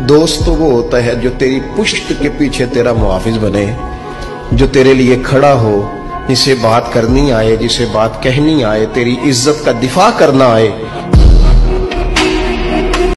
दोस्त तो वो होता है जो तेरी पुश्त के पीछे तेरा मुहाफिज बने, जो तेरे लिए खड़ा हो, जिसे बात करनी आए, जिसे बात कहनी आए, तेरी इज्जत का दिफा करना आए,